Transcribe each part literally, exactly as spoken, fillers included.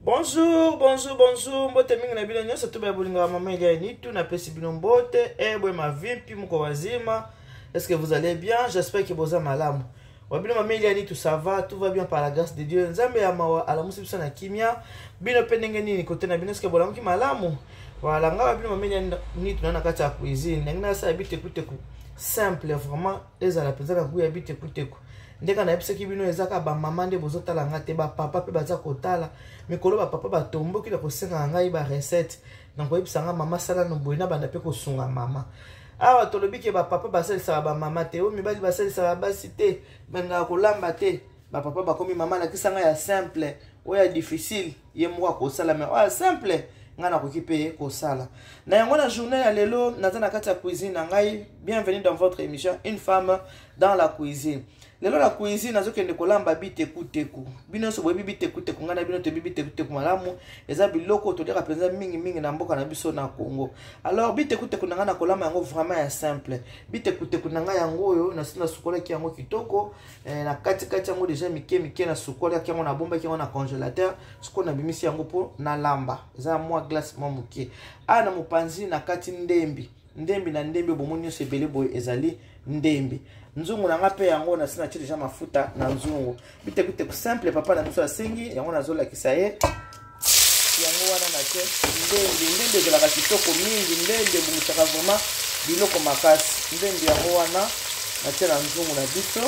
Bonjour, bonjour, bonjour. Mbote mingi na bino nyonso to ba bolinga mama Elia ni tout na pesi bino mbote e bwe ma vimpi mko wazima. Est-ce que vous allez bien? J'espère que vous allez malamu. Wa bino mama Elia ni tout ça va, tout va bien par la grâce de Dieu. Nzambe ya mawa ala musi bisa na kimia. Bino pendenge nini kote na bino est-ce que bolamu ki malamu? Voilà, nga wa bino mama Elia ni tout na kati ya cuisine. Ngina sa habite kuteku. Simple vraiment, eza la peza ka ku habite kuteku. Ndeka na yebisaki bino ezaka ba mama nde bozotala nga te ba papa pe baza kotala mikolo ba papa ba tomboki la kosenga ngai ba recette donc oyebisa nga mama sala no boina banda pe kosunga mama awa tolobi ke ba papa basalisa ba mama te o mibali basalisa ba site benga kolamba te ba papa bakomi mama na kisanga ya simple oya difficile ye mwa kosala mais oya simple ngana kokipe kosala na yango na journée ya lelo nazana kati ya cuisine na ngai. Bienvenue dans votre émission Une femme dans la cuisine. Lelo la cuisine nazokende kolamba biteku teku. Bino so bobi biteku teku ngana bino te biteku teku malamu eza biloko to dira penza mingi mingi na mboka na biso na Congo. Alors biteku teku ngana kolamba yango vraiment ya simple. Biteku teku ngana yango oyo na sina sukola ki yango kitoko eh, na kati kati yango déjà mike mike na sukola ki yango na bomba ki yango na congélateur suko na bimisi yango po na lamba. Eza mwa glace mwa muke. A na mopanzi na kati ndembi. Ndembi na ndembi bomoni se bele boy ezali ndembi. Nzungu na ngape yango na sina chili jama mafuta na nzungu. Bite kute ku simple papa na biso asengi yango na zola kisaye. Yango wana na che ndembi ndembi de la kitoko mingi ndembi bumutaka vraiment biloko makasi. Ndembi yango wana na che na nzungu na biso.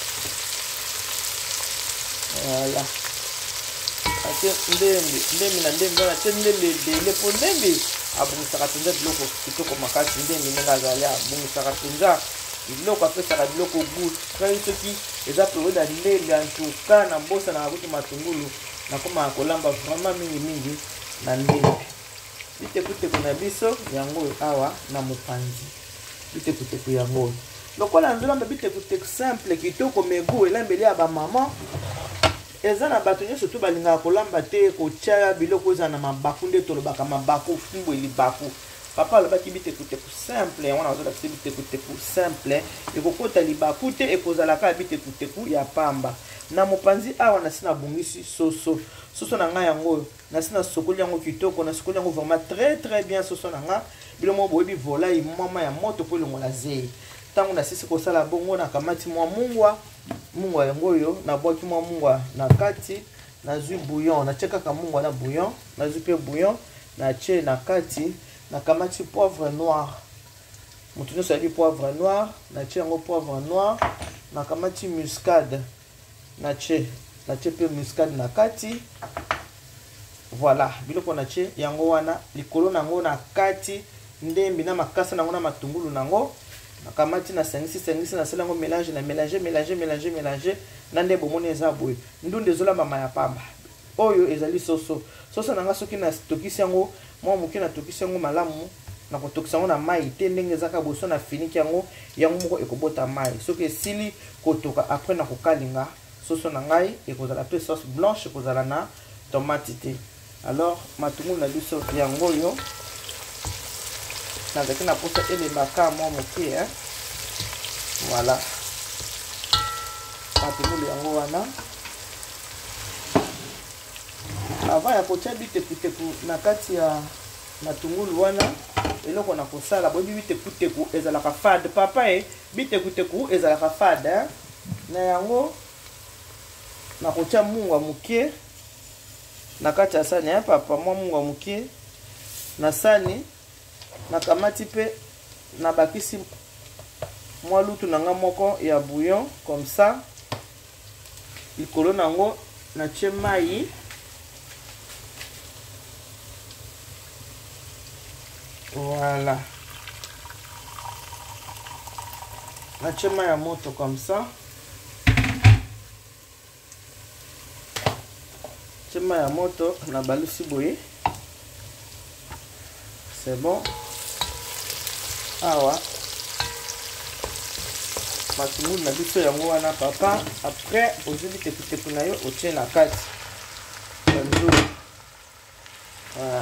Voilà. Ate ndembi ndembi na ndembi na che ndembi de lepo ndembi abumusaka tunza biloko kitoko makasi ndembi nenga zali abumusaka tunza biloko apesaka biloko goût kai soki eza produit ya ndembi antuka na mbosa na akuti matungulu na koma kolamba vraiment mingi mingi na ndembi. Bitekuteko na biso yango awa na mopanzi bitekuteko yango lokola nzolamba bitekuteko simple kitoko megu elambeli ya ba mama eza na bato nyonso to balingaka kolamba te kotia biloko eza na mabaku nde tolobaka mabaku fumbo elibaku. Papa alobaki bitekuteku simple yango nazola kisi bitekuteku simple ekokota libaku te ekozalaka bitekuteku ya pamba. Na mopanzi awa nasi na bungisi soso soso na ngai yango nasi na sokoli yango kitoko na sokoli yango vraiment très très bien soso na nga bilomo boyebi volayi mama ya moto po elongola zei ntango nasisi kosala bongo na kamati mwa mungwa mungwa yango oyo nabwaki mwa mungwa na kati nazwi bouillon natie kaka mungwa na bouillon nazwi pe bouillon natie na kati na kamati poivre noir mutu nyonso ali poivre noir natie yango poivre noir na kamati muscade natie natie pe muscade na kati. Voilà biloko natie yango wana likolo nango na kati ndembi na makasa nango na matungulu nango na kamati na sengisi sengisi na selango mélange na mélanger mélanger mélanger mélanger na nde bomoni eza boye ndunde ezolamba maya pamba oyo ezali soso soso nanga soki na tokisi yango mwa moke na tokisi yango malamu na kotokisa yango na mai te ndenge ezaka boso na finiki yango yango moko ekobota mai soki esili kotoka après na kokalinga soso na ngai ekozala pe sauce blanche ekozala na tomate te. Alors matungulu na biso yango oyo nazaki na posa elemaka mwa moke hein. Voilà matungulu yango wana avant ya kotia bitekuteku na kati ya matungulu wana eloko na kosala boyebi bitekuteku ezalaka fade papa e bitekuteku ezalaka fade hein. Na yango na kotia mungwa muke na kati ya sani hein, papa mwa mungwa muke na sani na kamati pe na bakisi mwa lutu nanga moko ya bouillon comme ça likolo nango na tie mai voilà na tie mai ya moto comme ça tie mai ya moto na balusi boye c'est bon. Awa matungulu na biso yango wana papa après ozwi bitekuteku na yo otie na kati nzungu. Voilà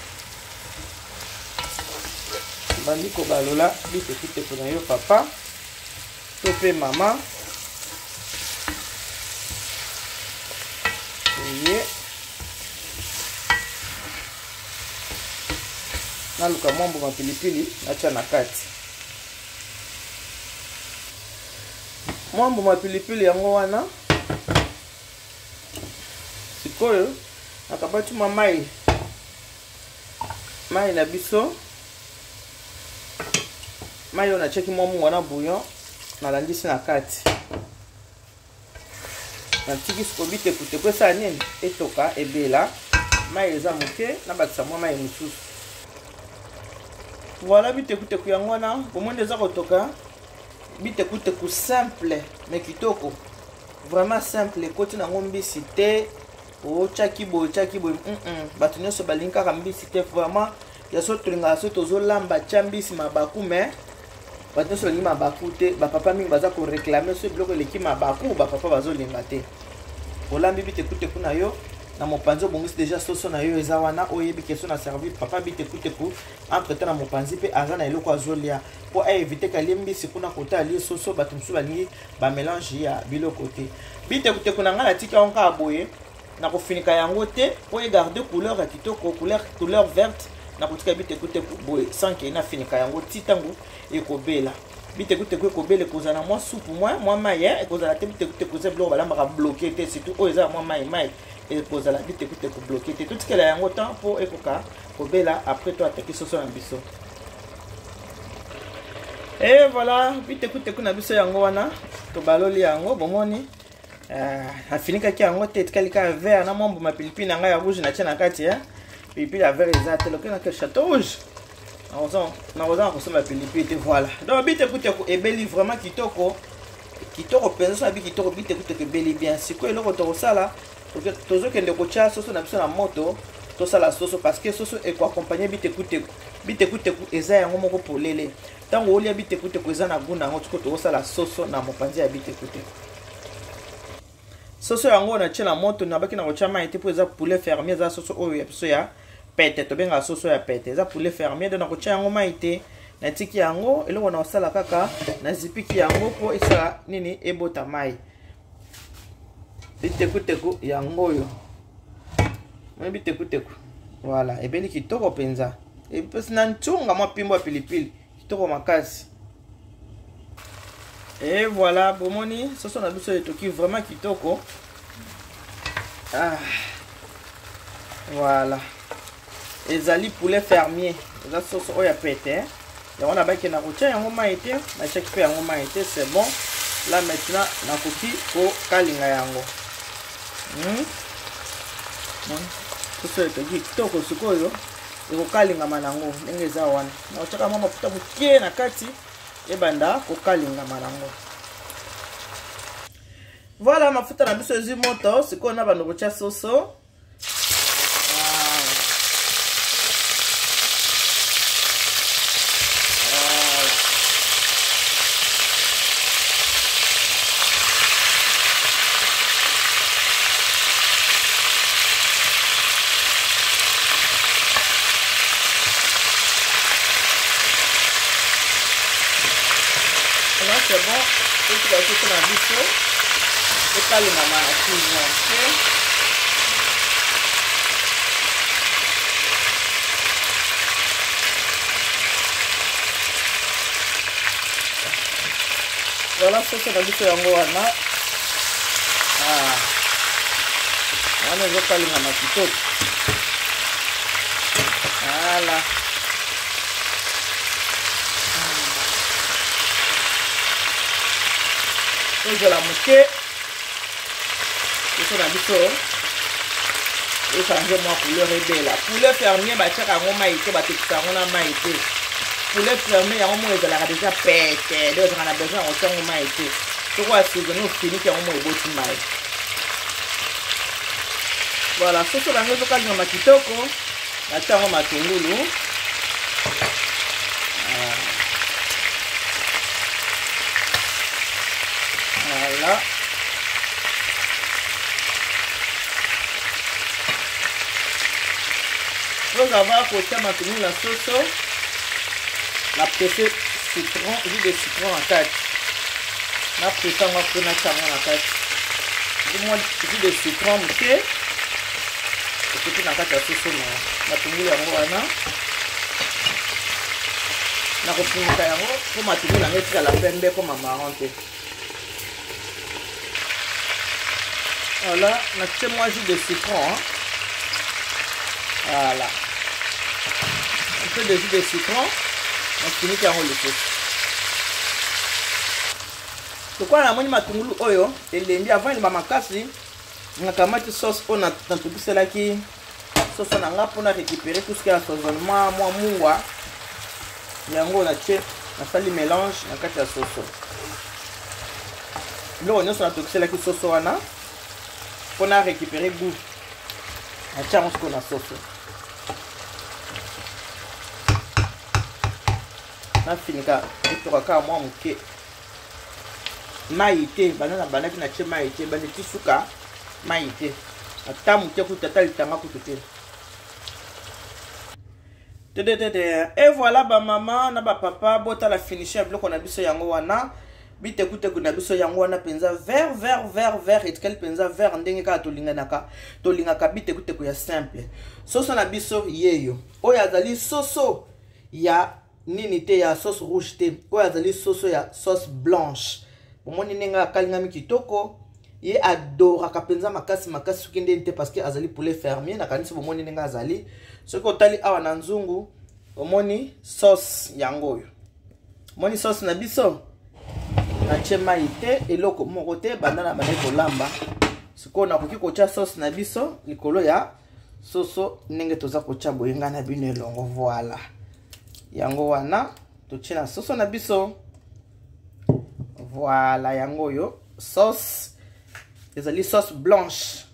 bandi kobalola bitekuteku na yo papa to pe mama oye naluka mwambu ma pilipili natia na kati. Mwambu ma pilipili yango wana sikoyo nakabati ma mai mai na biso mai on a cheki mwambu wana bouillon na landisi na kati na tiki sikobite kute kwa sa nini etoka ebela mai eza moke na bakisa mwa mai mosusu. Voilà bite kute ku yango wana bomonde eza kotoka bite kute ku simple mais kitoko vraiment simple koti na ngombisi te o chaki bo chaki bo mm batu nyonso balingi kaka mbisi te vraiment ya so tolinga so tozolamba chambisi mabaku mais batu nyonso balingi mabaku te bapapa mingi baza ko réclamer so biloko eleki mabaku bapapa bazolinga te. Olambi bite kute kuna yo na mopanzi obongisi déjà soso na yo eza wana oyebi keso na servir papa bite kute ku entre temps na mopanzi pe aza na eloko azolia po a éviter kalie mbisi kuna kota ali soso batu msu balingi ba mélange ya biloko te. Bite kute kuna ngala tika onka aboye na kofinika yango te po e garder couleur ya kitoko couleur couleur verte na kotika bite kute ku boye sans que na finika yango titango ekobela. Bite kute ku ekobela kozana mwa soupe mwa mwa maye ekozala te bite kute ku ze biloko balamba bloquer te surtout o eza mwa maye maye et poser la bite écoute pour bloquer tout ce qu'elle a un temps pour ekoka kobela après toi attaquer sur son biso. Et voilà bite écoute kuna biso yango wana to baloli yango bomoni euh afinika ki yango te kalika vert na mombo ma pilipili na nga ya rouge na tia na kati hein pilipili ya vert ezate lokena ke château rouge na ozon na ozon ko soma pilipili te voilà. Donc bite écoute ko ebeli vraiment kitoko kitoko penso na bi kitoko bite écoute ke beli bien siko eloko to sala parce que tozo kende kocha soso na biso na moto to sala soso parce que soso e ko accompagner bite kute bite kute eza yango moko polele tango olia bite kute ko eza na guna ngo tuko to sala soso na mopanzi ya bite kute soso yango na tshela moto na baki na kocha mai te po eza poulet fermier eza soso oyo ya biso ya pete to benga soso ya pete eza poulet fermier de na kocha yango mai te na tiki yango eloko na osala kaka na zipiki yango po isa nini ebota mai. Bite kuteku yango yo mwe bite kuteku voilà ebeli kitoko penza e pesi na ntunga mwa pimbo ya pilipili kitoko makasi. Et voilà bomoni soso na biso etoki vraiment kitoko ah voilà ezali poulet fermier eza soso oyo ya pete yango na baki na kotia yango mai te na cheki pe yango mai te c'est bon. Là maintenant nakoki ko kalinga yango Hmm. Soso etoki kitoko sikoyo ekokalinga manango ndenge eza wana na otaka mwa mafuta mokie na kati ebanda kokalinga manango. Voilà mafuta na biso ezi moto sikoyo na bando kotia soso. Là c'est bon, et tu vas tout dans la biso et caler maman à cuisiner, ok? Voilà ce que la biso yango wana ah wana zo caler maman kitoko voilà. Et la moquette, et la biso, et changer moi couleur et belle. Poulet fermier, bah tiens, on m'a été, bah tu sais, on a m'a été. Poulet fermier, on m'a été, la déjà pété, donc on a besoin, on tient, on m'a été. Tu vois, c'est que nous finissons, on m'a été mal. Voilà, ce que la maison quand on m'a quitté, on a tiens, on m'a tout loulou. Voilà. Vous avez à côté maintenant la sauce, la pressée citron, jus de citron en tête. La pressée on va prendre la caméra en tête. Dis-moi jus de citron, ok? Et puis on a fait la sauce là. La tomate là, on va na kofunguka yango po matungulu nango etikala pembe koma marron te. Voilà, natie moi jus de citron. Hein. Voilà. Un peu de jus de citron. On finit yango le sauce. Pourquoi la moni matungulu oyo elengi avant il m'a makasi nakamati sauce on a tantubisela ki sauce na nga pona récupérer tout ce qui est assaisonnement moi mungwa yango na tie na sali mélange na kati ya sauce. Lo on a tantubisela ki sauce wana pona récupérer goût. Na tia on ce na sauce. Na finika itoka ka moi muke. Maïté, banana banaki na che maïté, baneti suka maïté. Atamu te ku tata litanga ku tete. Tete tete. Et voilà ba maman na ba papa bota la finisher bloc on a biso yango wana. Bite ku te ku na biso yango wana penza vert vert vert vert et quel penza vert ndenge ka to linga naka. To linga ka bite ku te ku ya simple. Soso na biso yeyo. Oyo azali soso ya nini te ya sauce rouge te. Oyo azali soso ya sauce blanche. Omoni nenga kalingami kitoko ye adora kapenza makasi makasi sukinde nte parce que azali poulet fermier na kanisi omoni nenga azali soko tali awa na nzungu omoni sauce yango yo omoni sauce na biso na chema ite eloko moko te bandana bana kolamba siko na koki kocha sauce na biso likolo ya soso nenge toza kocha boyenga na bino elongo voilà yango wana toche na soso na biso. Voilà, yango yo sauce ezali sauce blanche.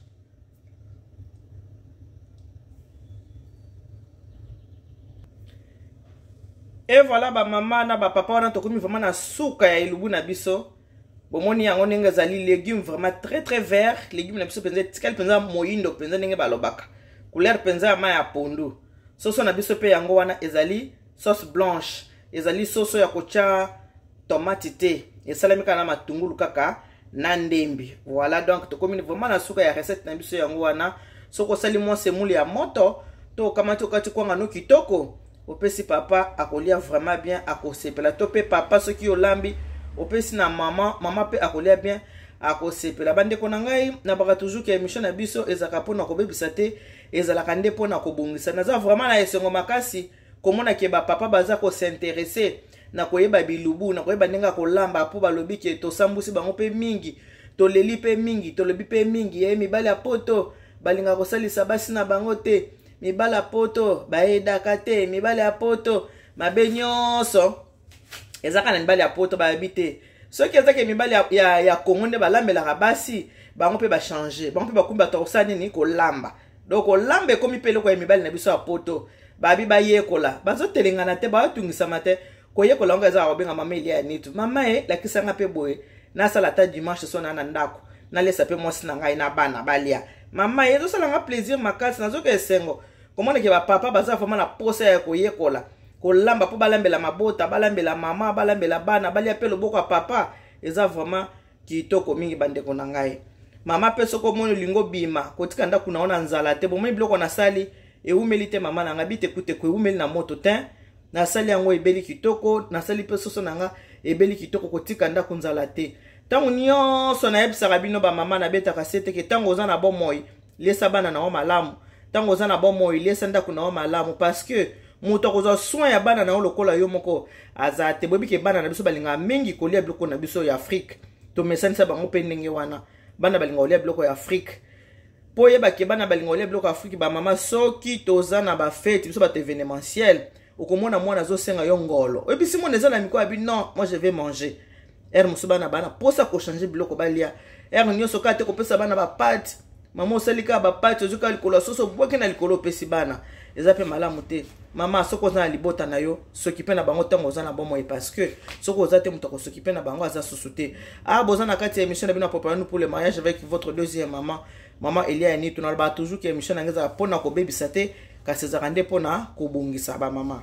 Et voilà ba maman na ba papa wana to komi vraiment na suka ya ilubu na biso. Bomoni yango ndenge ezali légumes vraiment très très vert, légumes na biso penza tikal penza moyindo penza ndenge balobaka. Couleur penza ma ya pondu. Sauce na biso pe yango wana ezali sauce blanche, ezali sauce ya kocha tomate te. Et salami kana matungulu kaka na ndembi. Voilà donc to komini vraiment na suka ya recette na biso yango wana. Soko sali mo semuli ya moto to kama to kati kwanga no kitoko. Opesi papa akolia vraiment bien akosepela to pe papa soki olambi opesi na mama mama pe akolia bien akosepela bande kona ngai na baka toujours ke émission na biso ezaka pona ko bebisa te ezalaka nde pona ko bongisa. Naza vraiment na esengo makasi komona ke ba papa baza ko s'intéresser na koyeba bilubu na koyeba ndenge kolamba po balobi ke to sambusi bango pe mingi to leli pe mingi to lobi pe mingi ye mibali ya poto balinga kosalisa basi na bango te mibali ya poto baedaka te mibali ya poto mabe nyonso ezaka na mibali ya poto bayabite soki ezaka mibali ya ya, ya Kongo nde balambelaka basi bango pe ba changer bango pe bakumba to osani ni kolamba donc kolamba ekomi pe loko ya mibali na biso ya poto babi bayekola bazotelengana te batungisa mate koye kolonga eza obenga mama ili ya nitu mama e la kisanga pe boye na sala ta dimanche sona na ndako na lesa pe mosi na ngai na bana balia mama e zo sala nga plaisir makasi nazo ke sengo komona ke ba papa baza fama na posa ya koye kola kolamba po balambela mabota balambela mama balambela bana balia pe loboko ya papa eza vraiment kitoko mingi bande ko na ngai mama pe soko mono lingo bima kotika ndako naona nzala te bomoi biloko na sali e umeli te mama na ngabite kute ko umeli na moto te na sali yango ebeli kitoko na sali pe soso nanga ebeli kitoko kotika ndako nzala te tango nyonso na yebisaka bino ba mama na betaka sete ke tango oza na bomoi lesa bana na o malamu tango oza na bomoi lesa ndako na o malamu parce que moto akozwa soin ya bana na o lokola yo moko aza te bobi ke bana na biso balinga mingi kolia biloko na biso ya Afrique to mesanisa bango pe ndenge wana bana balinga olia biloko ya Afrique po yeba ke bana balinga olia biloko ya Afrique ba mama soki toza na ba fête biso ba événementiel okomona mwana zo senga yo ngolo et puis si mon ezala miko abi non moi je vais manger er musuba na bana posa ko changer biloko balia er nyoso ka te ko pesa bana ba pâte mama osalika ba pâte ozuka likolo soso boke na likolo pesi bana eza pe malamu te mama soko za libota na yo s'occuper na bango tango za na bomo et parce que soko za te mutako s'occuper na bango aza susute ah boza na kati ya émission na bino préparer nous pour le mariage avec votre deuxième maman maman Elia ni tu na ba toujours que émission na ngeza pona ko bebisa te kasi za ndé pona ko bongisa ba mama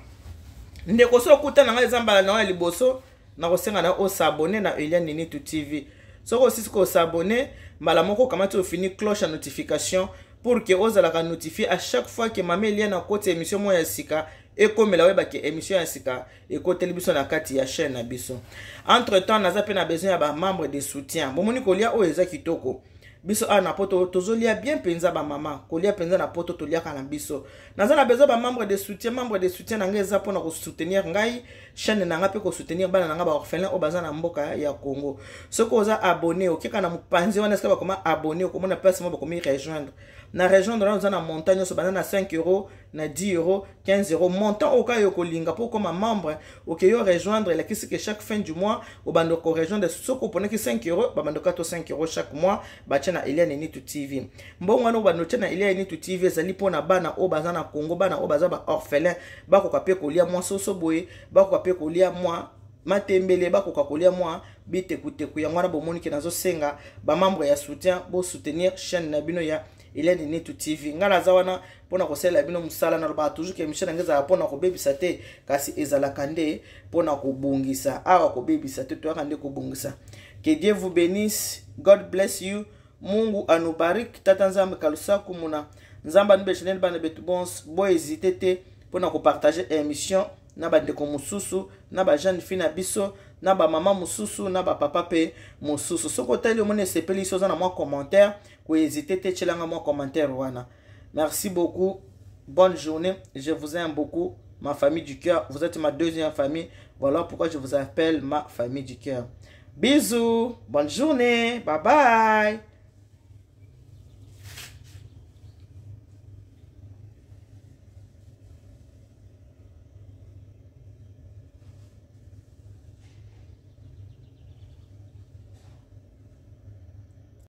ndeko so kuta na ngai zamba na liboso na kosenga na o s'abonner na Elia Ninitu T V soko aussi ko s'abonner mbala moko kama tu fini cloche à notification pour que vous allez notifier à chaque fois que maman Elia na côté émission moya sika ekomela weba ke émission ya sika ekoteli biso na kati ya chaîne na biso. Entre temps naza pe na besoin ya ba membre de soutien. Bomoni kolia o eza kitoko. Biso a na poto tozolia bien penza ba mama kolia penza na poto tolia kana biso naza na besoin ba membre de soutien membre de soutien na ngeza pona ko soutenir ngai chaîne na nga pe ko soutenir bana na nga ba orphelin o baza na mboka ya Congo soko oza abonné okeka na mupanzi wana eska ba koma abonné okomona place mo ba komi rejoindre na rejoindre na oza na montagne so bana na cinq euros na dix euros quinze euros montant au cas yoko linga pour comme membre ok yo rejoindre la kisi que chaque fin du mois au bando ko rejoindre soko pone que cinq euros ba bando kato cinq euros chaque mois ba tena Eliane Nitu T V mbongo no bando tena Eliane Nitu T V zali pona bana o baza na Congo bana o baza ba orphelin ba ko kapé ko lia moi soso boye ba ko kapé ko lia moi matembele ba ko kakolia moi bite kuteku ya ngwana bomoni ke nazo senga ba membre ya soutien bo soutenir chaîne na bino ya Eliane Nitu T V ngala zawana pona ko sela bino musala na ba toujours ke émission ngeza pona ko bebisa te kasi ezala kande pona ko bungisa awa ko bebisa te to akande ko bungisa. Que Dieu vous bénisse, God bless you, Mungu anubariki, tata nzambe kalusa kumuna nzamba nube chanel bana betu bons bo hésiter te pona ko partager émission na ba ndeko mususu na ba jeune fille na biso na ba mama mususu na ba papa pe mususu soko tali omone sepeli soza na moi commentaire ko hésiter te chelanga moi commentaire wana. Merci beaucoup, bonne journée, je vous aime beaucoup, ma famille du cœur, vous êtes ma deuxième famille, voilà pourquoi je vous appelle ma famille du cœur. Bisous, bonne journée, bye bye.